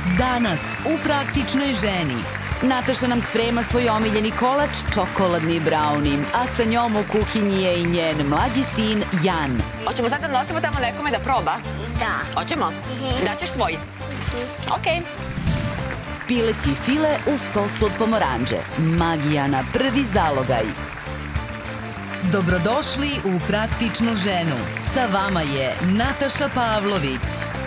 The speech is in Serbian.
Danas u Praktičnoj ženi. Nataša nam sprema svoj omiljeni kolač, čokoladni brownie, a sa njom u kuhinji je i njen mlađi sin Jan. Hoćemo sad da nosimo tamo nekome da proba? Da. Hoćemo? Daćeš svoj? Okej. Pileći file u sosu od pomoranđe. Magija na prvi zalogaj. Dobrodošli u Praktičnu ženu. Sa vama je Nataša Pavlović.